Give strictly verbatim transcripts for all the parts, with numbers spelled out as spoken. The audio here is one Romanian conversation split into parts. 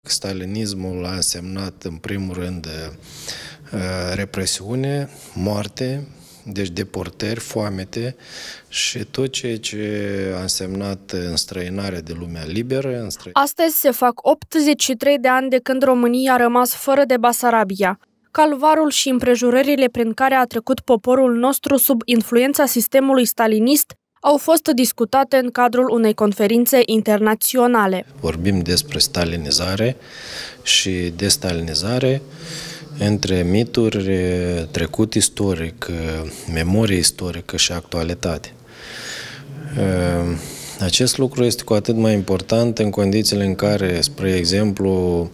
Stalinismul a însemnat, în primul rând, represiune, moarte, deci deportări, foamete și tot ceea ce a însemnat înstrăinarea de lumea liberă. Înstră... Astăzi se fac optzeci și trei de ani de când România a rămas fără de Basarabia. Calvarul și împrejurările prin care a trecut poporul nostru sub influența sistemului stalinist au fost discutate în cadrul unei conferințe internaționale. Vorbim despre stalinizare și destalinizare, între mituri, trecut istoric, memorie istorică și actualitate. Acest lucru este cu atât mai important în condițiile în care, spre exemplu,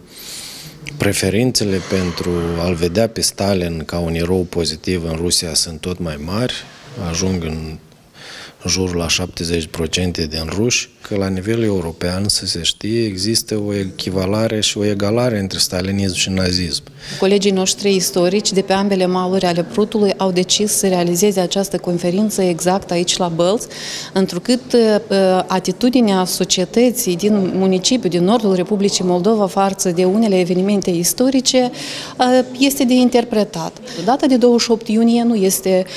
preferințele pentru a-l vedea pe Stalin ca un erou pozitiv în Rusia sunt tot mai mari, ajung în în jurul la șaptezeci la sută din ruși, că la nivel european, să se știe, există o echivalare și o egalare între stalinism și nazism. Colegii noștri istorici de pe ambele maluri ale Prutului au decis să realizeze această conferință exact aici la Bălți, întrucât atitudinea societății din municipiul, din nordul Republicii Moldova față de unele evenimente istorice este de interpretat. Data de douăzeci și opt iunie nu este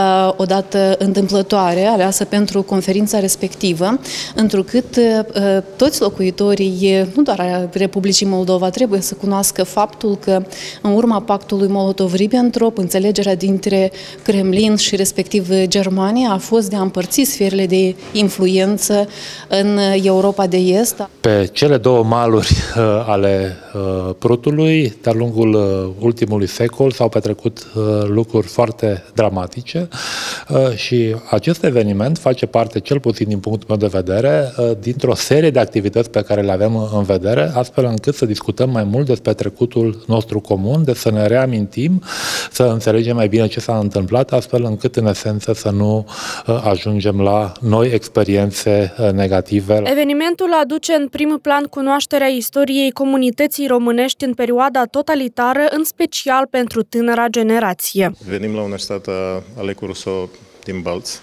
o dată întâmplătoare, aleasă pentru conferința respectivă, întrucât toți locuitorii, nu doar a Republicii Moldova, trebuie să cunoască faptul că în urma pactului Molotov-Ribbentrop, înțelegerea dintre Kremlin și respectiv Germania a fost de a împărți sferele de influență în Europa de Est. Pe cele două maluri uh, ale uh, Prutului, de-a lungul uh, ultimului secol, s-au petrecut uh, lucruri foarte dramatice uh, și acest eveniment face parte, cel puțin din punctul meu de vedere, dintr-o serie de activități pe care le avem în vedere, astfel încât să discutăm mai mult despre trecutul nostru comun, de să ne reamintim, să înțelegem mai bine ce s-a întâmplat, astfel încât, în esență, să nu ajungem la noi experiențe negative. Evenimentul aduce în prim plan cunoașterea istoriei comunității românești în perioada totalitară, în special pentru tânăra generație. Venim la Universitatea Alecu Rousseau din Bălți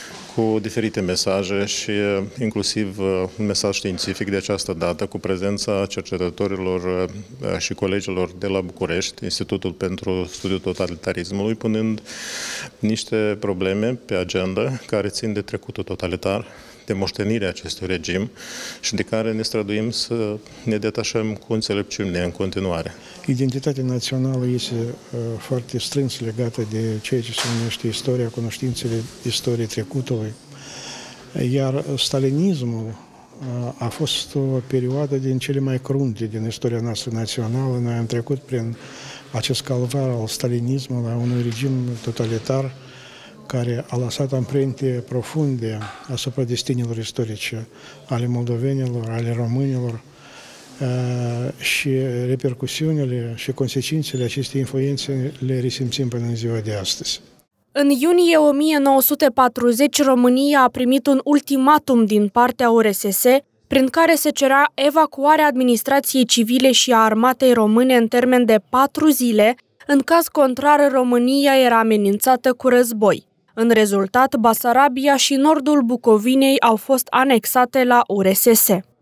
cu diferite mesaje și inclusiv un mesaj științific de această dată, cu prezența cercetătorilor și colegilor de la București, Institutul pentru Studiul Totalitarismului, punând niște probleme pe agenda care țin de trecutul totalitar, de moștenirea acestui regim și de care ne străduim să ne detașăm cu înțelepciune în continuare. Identitatea națională este uh, foarte strâns legată de ceea ce se numește istoria, cunoștințele istoriei trecutului. Iar stalinismul uh, a fost o perioadă din cele mai crunte din istoria noastră națională. Noi am trecut prin acest calvar al stalinismului, a unui regim totalitar care a lăsat amprente profunde asupra destinilor istorice ale moldovenilor, ale românilor și repercusiunile și consecințele acestei influențe le resimțim până în ziua de astăzi. În iunie o mie nouă sute patruzeci, România a primit un ultimatum din partea U R S S, prin care se cerea evacuarea administrației civile și a armatei române în termen de patru zile, în caz contrar România era amenințată cu război. În rezultat, Basarabia și nordul Bucovinei au fost anexate la U R S S.